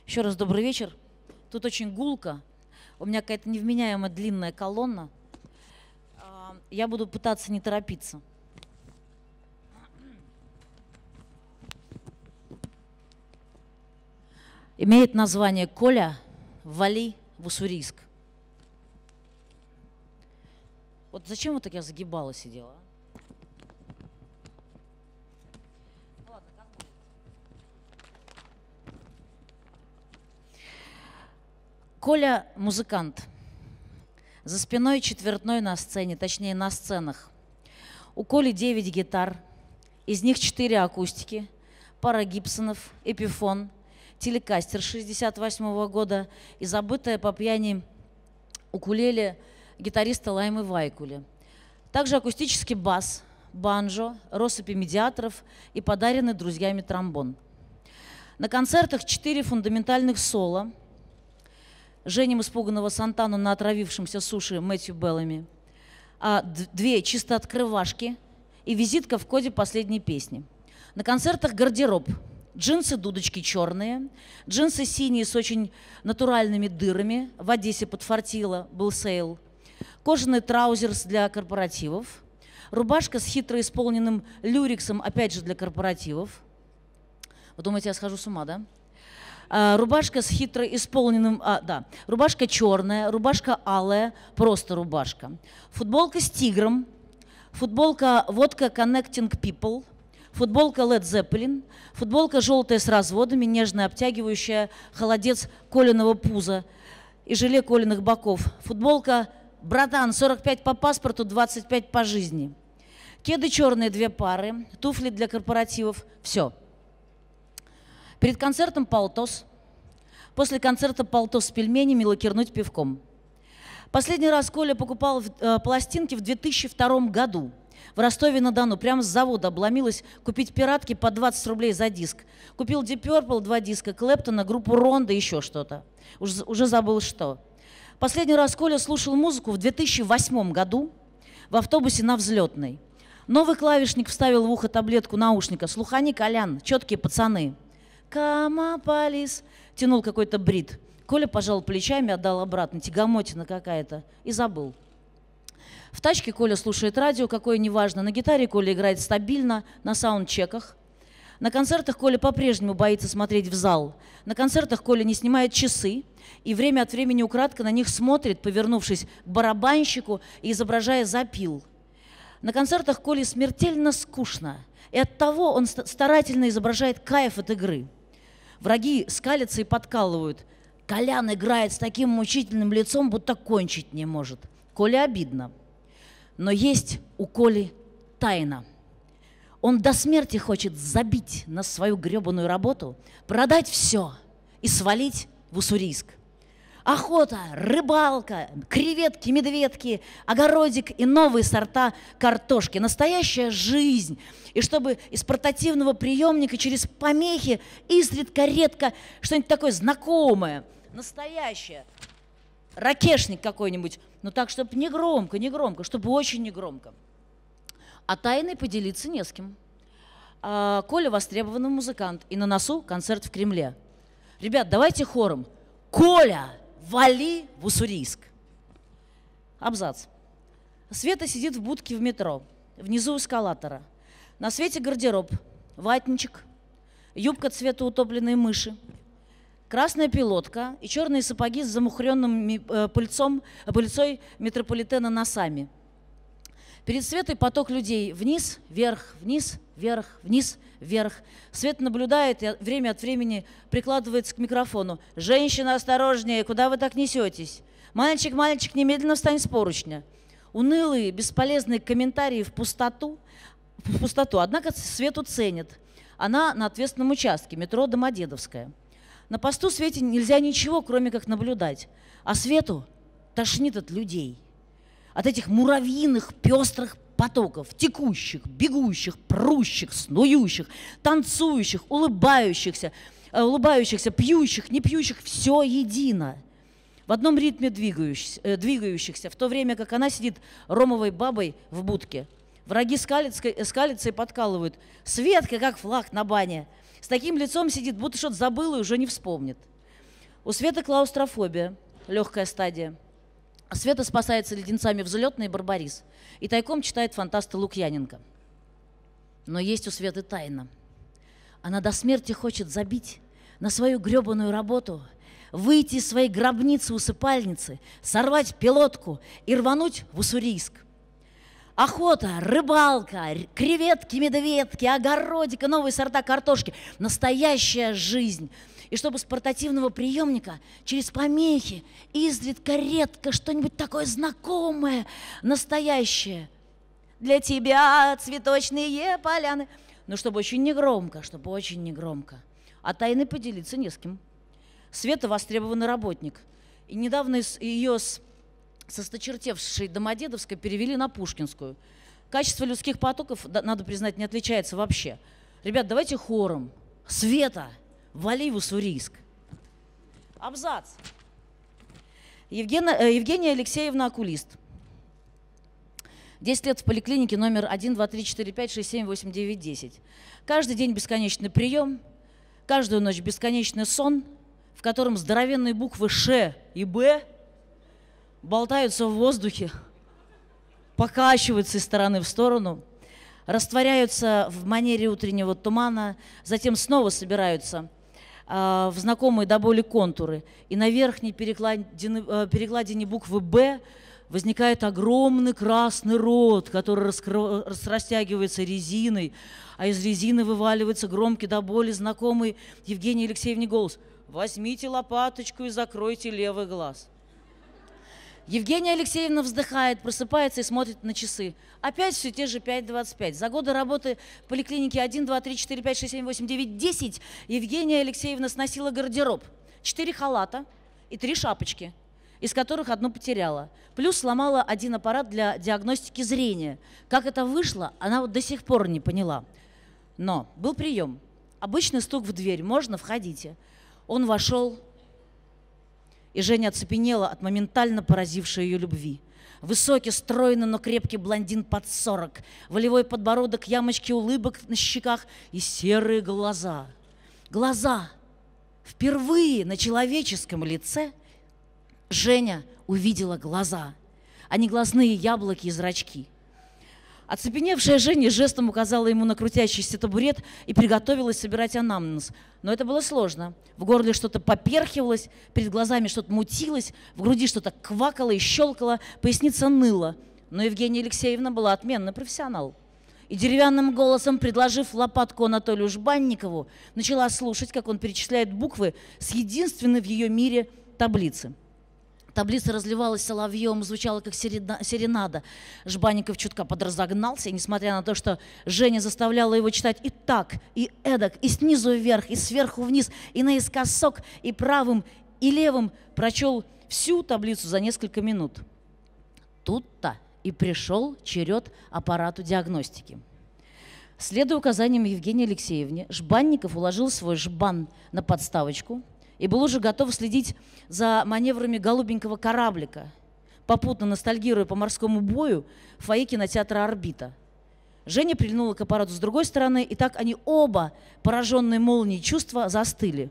Еще раз добрый вечер. Тут очень гулко. У меня какая-то невменяемая длинная колонна. Я буду пытаться не торопиться. Имеет название «Коля, вали в Уссурийск». Вот зачем вот так я загибала сидела? Коля – музыкант. За спиной четвертной на сцене, точнее на сценах. У Коли 9 гитар, из них 4 акустики, пара гибсонов, эпифон, телекастер 68-го года и забытая по пьяни укулеле гитариста Лаймы Вайкули. Также акустический бас, банджо, россыпи медиаторов и подаренный друзьями тромбон. На концертах 4 фундаментальных соло. Женем испуганного Сантану на отравившемся суши Мэтью Беллами, 2 чисто открывашки и визитка в коде последней песни. На концертах гардероб. Джинсы, дудочки черные, джинсы синие с очень натуральными дырами, в Одессе подфартило, был сейл, кожаный траузерс для корпоративов, рубашка с хитро исполненным люрексом, опять же для корпоративов. Вы думаете, я схожу с ума, да? Рубашка с хитро исполненным, рубашка черная, рубашка алая, просто рубашка. Футболка с тигром, футболка водка Connecting People, футболка Led Zeppelin, футболка желтая с разводами, нежная, обтягивающая, холодец Колиного пуза и желе Колиных боков. Футболка «Братан, 45 по паспорту, 25 по жизни». Кеды черные 2 пары, туфли для корпоративов, все. Перед концертом полтос. После концерта полтос с пельменями, лакернуть пивком. Последний раз Коля покупал пластинки в 2002 году. В Ростове-на-Дону. Прямо с завода обломилась купить пиратки по 20 рублей за диск. Купил Deep Purple 2 диска, Клэптона, группу Ронда, еще что-то. Уже забыл что. Последний раз Коля слушал музыку в 2008 году в автобусе на Взлетной. Новый клавишник вставил в ухо таблетку наушника. Слухани, Колян, четкие пацаны. «Камаполис», тянул какой-то брит. Коля пожал плечами, отдал обратно. Тягомотина какая-то. И забыл. В тачке Коля слушает радио, какое неважно. На гитаре Коля играет стабильно, на саундчеках. На концертах Коля по-прежнему боится смотреть в зал. На концертах Коля не снимает часы и время от времени украдко на них смотрит, повернувшись к барабанщику и изображая запил. На концертах Коле смертельно скучно. И оттого он старательно изображает кайф от игры. Враги скалятся и подкалывают. Колян играет с таким мучительным лицом, будто кончить не может. Коле обидно. Но есть у Коли тайна. Он до смерти хочет забить на свою гребаную работу, продать все и свалить в Уссурийск. Охота, рыбалка, креветки, медведки, огородик и новые сорта картошки. Настоящая жизнь. И чтобы из портативного приемника через помехи изредка-редко что-нибудь такое знакомое, настоящее. Ракешник какой-нибудь. Но так, чтобы не громко, чтобы очень не громко. А тайной поделиться не с кем. Коля востребованный музыкант. И на носу концерт в Кремле. Ребят, давайте хором. Коля, вали в Уссурийск. Абзац. Света сидит в будке в метро. Внизу эскалатора. На Свете гардероб. Ватничек. Юбка цвета утопленной мыши. Красная пилотка и черные сапоги с замухренным пыльцой метрополитена носами. Перед Светой поток людей вниз, вверх, вниз, вверх, вниз, вверх. Света наблюдает и время от времени прикладывается к микрофону. «Женщина, осторожнее, куда вы так несетесь? Мальчик, мальчик, немедленно встань с поручня». Унылые, бесполезные комментарии в пустоту. Однако Свету ценят. Она на ответственном участке, метро Домодедовская. На посту Свете нельзя ничего, кроме как наблюдать. А Свету тошнит от людей. От этих муравьиных пестрых потоков, текущих, бегущих, прущих, снующих, танцующих, улыбающихся, пьющих, не пьющих, все едино. В одном ритме двигающихся, в то время как она сидит ромовой бабой в будке. Враги скалятся и подкалывают. Светка, как флаг на бане. С таким лицом сидит, будто что-то забыла и уже не вспомнит. У Светы клаустрофобия, легкая стадия. Света спасается леденцами «Взлетный» и «Барбарис» и тайком читает фантаста Лукьяненко. Но есть у Светы тайна. Она до смерти хочет забить на свою гребаную работу, выйти из своей гробницы-усыпальницы, сорвать пилотку и рвануть в Уссурийск. Охота, рыбалка, креветки, медведки, огородика, новые сорта картошки. Настоящая жизнь. И чтобы с портативного приемника через помехи изредка редко что-нибудь такое знакомое, настоящее. Для тебя цветочные поляны. Но чтобы очень негромко, чтобы очень негромко. А тайной поделиться не с кем. Света востребованный работник. И недавно ее со сточертевшей Домодедовской перевели на Пушкинскую. Качество людских потоков, надо признать, не отличается вообще. Ребят, давайте хором. Света, вали в Уссурийск. Абзац. Евгения Алексеевна, окулист. 10 лет в поликлинике номер 1, 2, 3, 4, 5, 6, 7, 8, 9, 10. Каждый день бесконечный прием, каждую ночь бесконечный сон, в котором здоровенные буквы «Ш» и «Б» болтаются в воздухе, покачиваются из стороны в сторону, растворяются в манере утреннего тумана, затем снова собираются в знакомые до боли контуры. И на верхней перекладине буквы «Б» возникает огромный красный рот, который растягивается резиной, а из резины вываливается громкий до боли знакомый Евгении Алексеевне голос: «Возьмите лопаточку и закройте левый глаз». Евгения Алексеевна вздыхает, просыпается и смотрит на часы. Опять все те же 5:25. За годы работы в поликлинике 1, 2, 3, 4, 5, 6, 7, 8, 9, 10 Евгения Алексеевна сносила гардероб. 4 халата и 3 шапочки, из которых одну потеряла. Плюс сломала один аппарат для диагностики зрения. Как это вышло, она вот до сих пор не поняла. Но был прием. Обычный стук в дверь. «Можно? Входите». Он вошел, и Женя оцепенела от моментально поразившей ее любви. Высокий, стройный, но крепкий блондин под 40, волевой подбородок, ямочки улыбок на щеках и серые глаза. Глаза. Впервые на человеческом лице Женя увидела глаза, а не глазные яблоки и зрачки. Оцепеневшая Женя жестом указала ему на крутящийся табурет и приготовилась собирать анамнез. Но это было сложно. В горле что-то поперхивалось, перед глазами что-то мутилось, в груди что-то квакало и щелкало, поясница ныла. Но Евгения Алексеевна была отменный профессионал. И деревянным голосом, предложив лопатку Анатолию Жбанникову, начала слушать, как он перечисляет буквы с единственной в ее мире таблицы. Таблица разливалась соловьем, звучала как серенада. Жбанников чутка подразогнался, и несмотря на то, что Женя заставляла его читать и так, и эдак, и снизу вверх, и сверху вниз, и наискосок, и правым, и левым, прочел всю таблицу за несколько минут. Тут-то и пришел черед аппарату диагностики. Следуя указаниям Евгении Алексеевне, Жбанников уложил свой жбан на подставочку и был уже готов следить за маневрами голубенького кораблика, попутно ностальгируя по морскому бою в фойе кинотеатра «Орбита». Женя прильнула к аппарату с другой стороны, и так они оба, пораженные молнией чувства, застыли.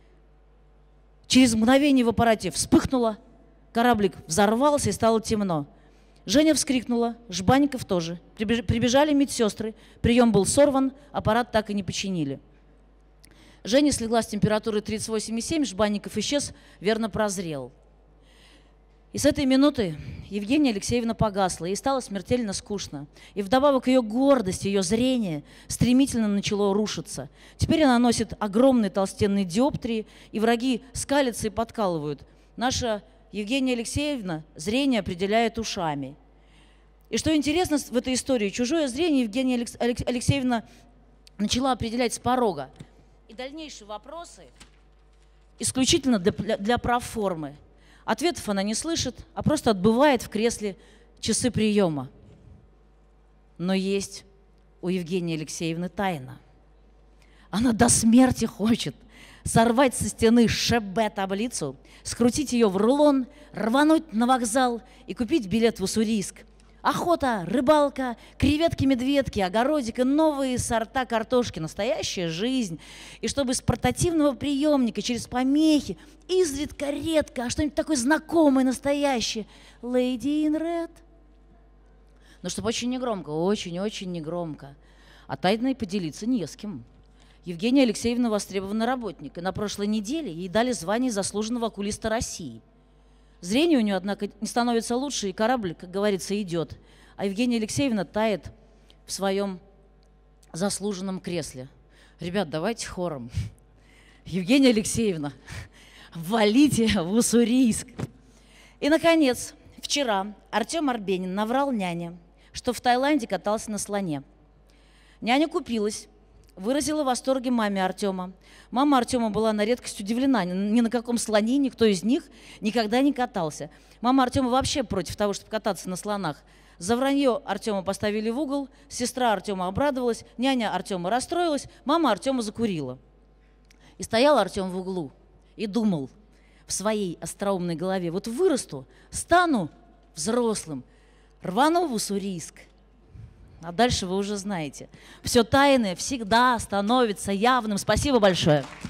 Через мгновение в аппарате вспыхнуло, кораблик взорвался и стало темно. Женя вскрикнула, Жбанников тоже. Прибежали медсестры, прием был сорван, аппарат так и не починили. Женя слегла с температурой 38,7, Жбанников исчез, верно прозрел. И с этой минуты Евгения Алексеевна погасла, ей стало смертельно скучно. И вдобавок ее гордость, ее зрение стремительно начало рушиться. Теперь она носит огромные толстенные диоптрии, и враги скалятся и подкалывают. Наша Евгения Алексеевна зрение определяет ушами. И что интересно в этой истории, чужое зрение Евгения Алексеевна начала определять с порога. И дальнейшие вопросы исключительно для проформы. Ответов она не слышит, а просто отбывает в кресле часы приема. Но есть у Евгении Алексеевны тайна. Она до смерти хочет сорвать со стены ШБ-таблицу, скрутить ее в рулон, рвануть на вокзал и купить билет в Уссурийск. Охота, рыбалка, креветки-медведки, огородик и новые сорта картошки. Настоящая жизнь. И чтобы из портативного приемника через помехи, изредка, редко, а что-нибудь такое знакомое, настоящее. Lady in Red. Но чтобы очень негромко, очень-очень негромко. А тайной поделиться не с кем. Евгения Алексеевна востребованный работник, и на прошлой неделе ей дали звание заслуженного окулиста России. Зрение у нее, однако, не становится лучше, и корабль, как говорится, идет. А Евгения Алексеевна тает в своем заслуженном кресле. Ребят, давайте хором. Евгения Алексеевна, валите в Уссурийск. И, наконец, вчера Артем Арбенин наврал няне, что в Таиланде катался на слоне. Няня купилась, выразила в восторге маме Артема. Мама Артема была на редкость удивлена. Ни на каком слоне никто из них никогда не катался. Мама Артема вообще против того, чтобы кататься на слонах. За вранье Артема поставили в угол, сестра Артема обрадовалась, няня Артема расстроилась, мама Артема закурила. И стоял Артем в углу и думал в своей остроумной голове: вот вырасту, стану взрослым, рвану в Уссурийск. А дальше вы уже знаете. Все тайное всегда становится явным. Спасибо большое.